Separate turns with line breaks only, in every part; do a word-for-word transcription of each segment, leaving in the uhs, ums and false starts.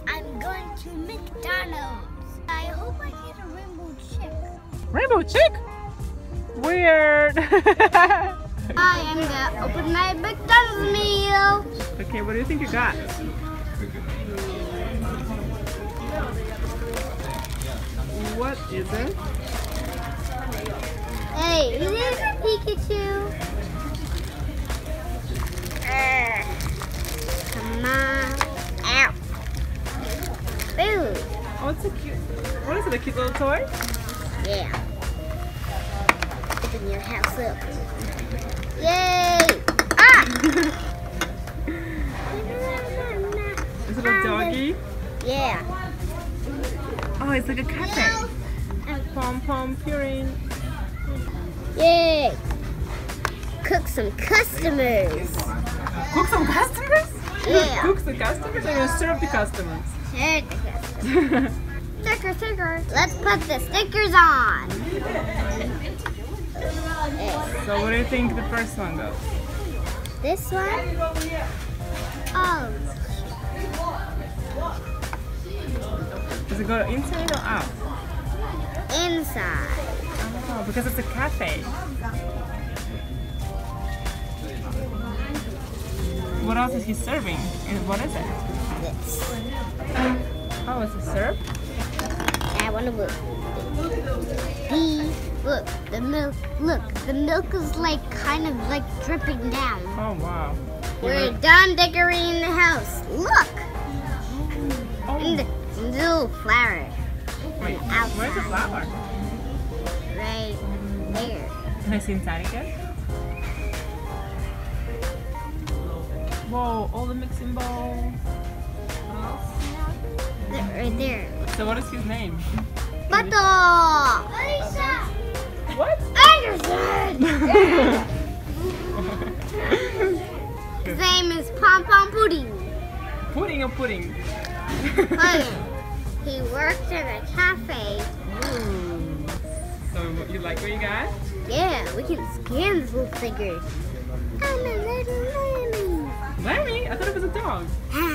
I'm going to McDonald's. I hope I get a rainbow chick.
Rainbow chick? Weird.
I am gonna open my McDonald's meal.
Okay, what do you think you got? What is it?
Hey, is it Pikachu? Uh, come on. Ow. Food.
Oh, it's a cute. What is it? A cute little toy?
Yeah. Open your house up. Yay! Ah!
Is it a doggy?
Yeah.
Oh, it's like a cafe. PomPom Purin.
Yay! Cook some customers.
Cook some customers?
Yeah.
Cook the customers or you serve the customers?
Serve the customers. Sticker, sticker. Let's put the stickers on.
So what do you think the first one goes?
This one? Oh.
Does it go inside or out?
Inside.
Oh, because it's a cafe. What else is he serving? And what is it?
This.
Oh, it's a syrup?
I want to look. The, look, the milk, look, the milk is like kind of like dripping down.
Oh, wow.
We're done decorating the house. Look!
Oh.
And the, and the little flower.
Wait,
outside.
where's the flower?
Right there.
Can I see inside again? Whoa, all the mixing bowls.
There, right there.
So what is his name?
Bato! Alyssa!
What?
Anderson! His name is PomPom Purin.
Pudding or pudding?
Pudding. He works in a cafe.
Ooh. So you like what you got?
Yeah, we can scan this little figure. I'm a little lemon.
Lemmy? I thought it was a dog.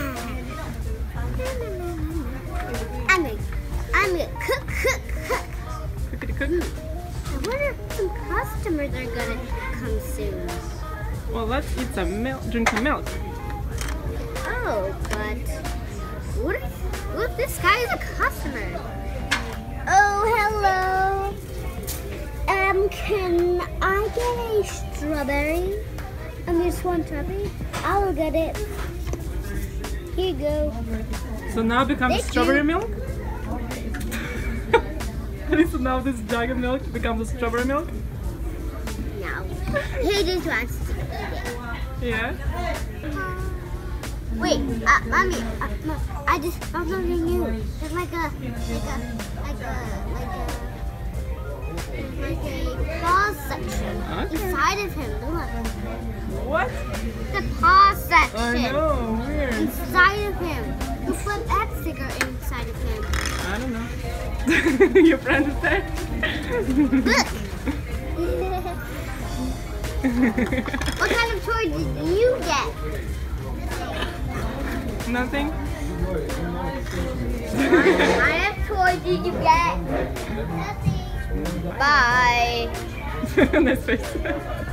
I'm a, I'm a cook, cook, cook.
Cookity cook.
I wonder if some customers are gonna come soon.
Well, let's eat some milk, drink some milk.
Oh, but what if, what if this guy is a customer? Oh, hello. Um, can I get a strawberry? Um, just one strawberry? I'll get it. Here you go.
So now it becomes
Thank
strawberry
you.
milk? So now this jug of milk becomes a strawberry milk?
No. He just wants to eat it.
Yeah?
Wait, uh, mommy, uh, no, I just found something new. There's like a, like a, like a, like a, like a paw section
Okay.
inside of him. Look,
What?
the paw section
I know, weird.
inside of him. Who put that sticker inside of him?
I don't know. Your friend is there?
Look. What kind of toy did you get?
Nothing?
What kind of toy did you get? Nothing. Bye.
Nice face.